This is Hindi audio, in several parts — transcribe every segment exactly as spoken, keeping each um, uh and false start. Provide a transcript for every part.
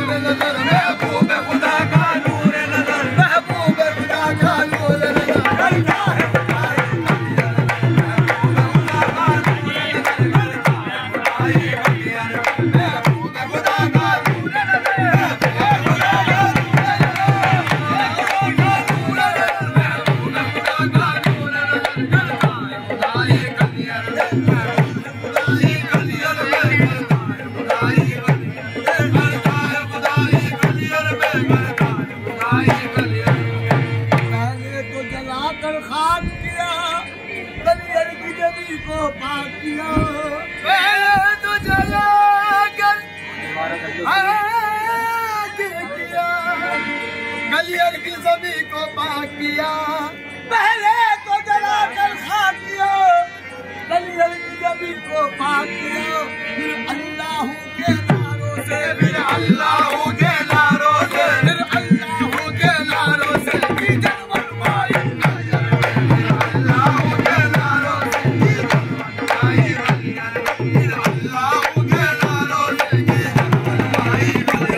गलियर की सभी को पाक किया, पहले तो जला कर खाक किया, गलियर की सभी को पाक किया, फिर अल्लाह के नारों से, फिर अल्लाह के नारों से, फिर अल्लाह के नारों से की जनमनवाई, अल्लाह के नारों से की जनमनवाई, फिर अल्लाह के नारों से की जनमनवाई,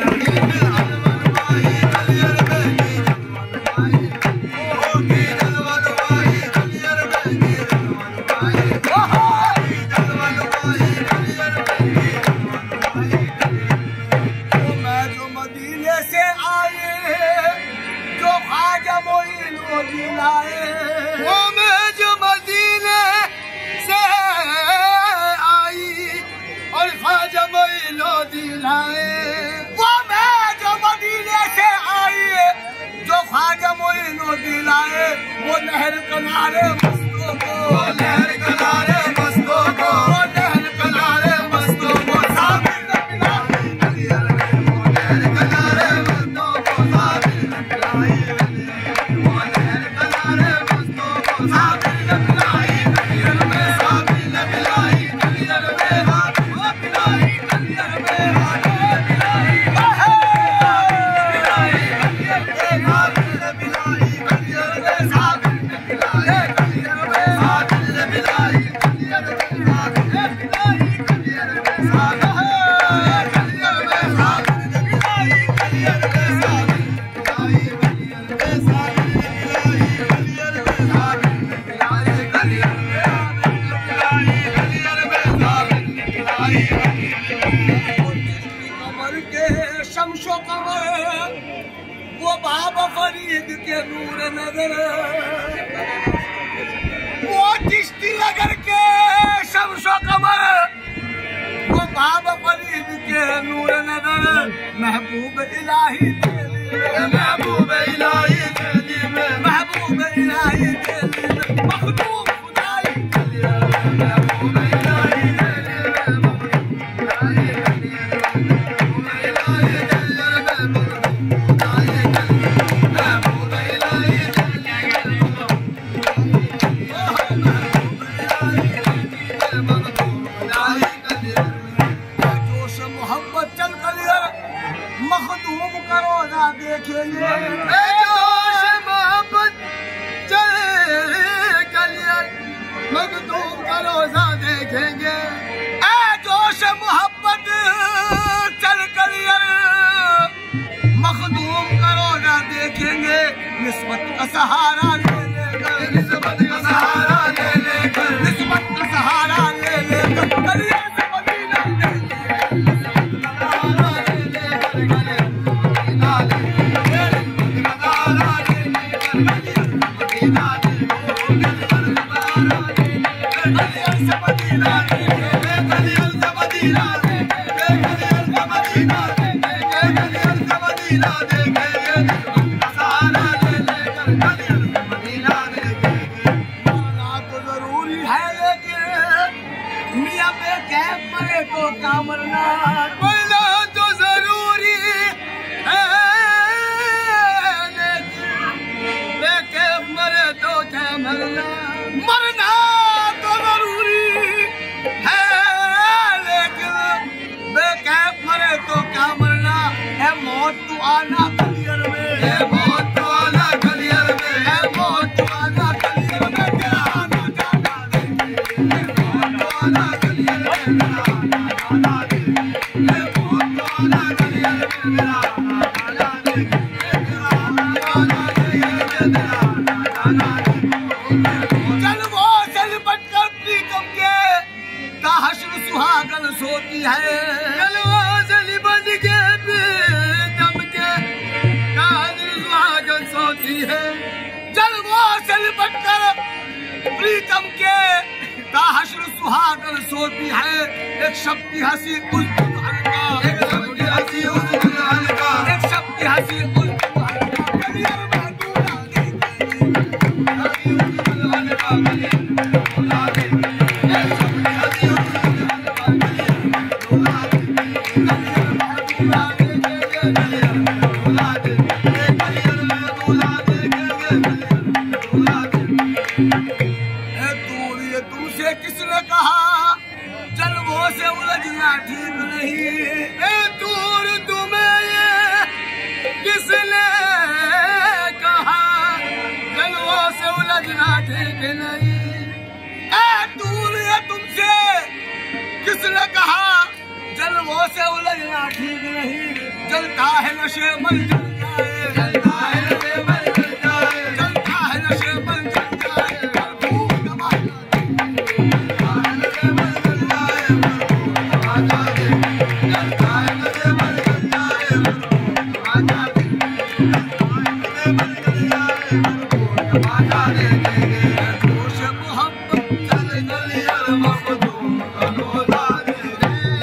वो मैं जो मदीने से आई और ख्वाजा मोइनो दिलाए, वो मैं जो मदीने से आई जो ख्वाजा मोइनो दिलाए, वो नहर किनारे मस्तों को, वो नहर किनारे मस्तों को, वो नहर किनारे मस्तों को साबिर न पिलाई, वो नहर किनारे मस्तों को साबिर न पिलाई, वो नहर किनारे मस्तों को साबिर न पिलाई, कलियर में साबिर न पिलाई, कलियर में हाथ वो पिलाई, कलियर में हाथ पिलाई, पिलाई, कलियर में साबिर न पिलाई, कलियर में साबिर न पिलाई, कलियर में साबिर न पिलाई, कलियर में साबिर न पिलाई, कलियर में साबिर कलियर में साबिर न पिलाई, कलियर में साबिर न पिलाई, कलियर में साबिर न पिलाई, कलियर में साबिर न पिलाई, कलियर में साबिर न पिलाई, कमर के शमशो कमर वो बाबा फरीद के नूर नजर, वो चिश्ती नगर के शमशो कमर वो बाबा फरीद के नूर नजर, महबूब इलाही तेली में, महबूब इलाही तेली में, महबूब इलाही तेली में, मखदूम खुदाई कलियर में, महबूब इलाही तेली में, महबूब इलाही कलियर में, महबूब इलाही कलियर में, महबूब इलाही कलियर में, महबूब इलाही तेली में, महबूब इलाही कलियर में, जोश मोहब्बत चल कलियर मखदूम का रोजा देखेंगे, जोश मोहब्बत चल कलियर मखदूम का रोजा देखेंगे, ए जोश मोहब्बत चल कलियर मखदूम का रोजा देखेंगे, निस्बत का सहारा ले लेकर, निस्बत का सहारा ले लेकर, निस्बत का सहारा ले लेकर कलियर से मदीना देखेंगे, निस्बत का सहारा ले लेकर कलियर मदीना देखेंगे, निस्बत का सहारा ले लेकर कलियर मदीना देखेंगे, कलियर से मदीना देखेंगे, कलियर से मदीना देखेंगे, कलियर से मदीना देखेंगे, कलियर से मदीना देखेंगे, निस्बत का सहारा ले लेकर कलियर से मदीना देखेंगे। मरना तो जरूरी है लेकिन मियां बेकैफ मरे तो क्या मरना, मरना तो जरूरी है लेकिन बेकैफ मरे तो क्या मरना, मरना तो जरूरी है लेकिन बेकैफ मरे तो क्या मरना, है मौत तू आना सुहागन सोती है जलवाजली बन के प्रीतम के काजल सुहागन सोती है जलवाजल बनकर प्रीतम के ताहशर सुहागन सोती है। एक शब्द की हंसी उस दुल्हन का, एक शब्द की हंसी उस दुल्हन का, एक शब्द की हंसी उस दुल्हन तुमसे किसने कहा जलवों से उलझना ठीक नहीं, ए दूर तुम्हें ये किसने कहा जलवों से उलझना ठीक नहीं, ए दूर ये तुमसे किसने कहा जलवों से उलझना ठीक नहीं, जलता है नशे मर जल जाए।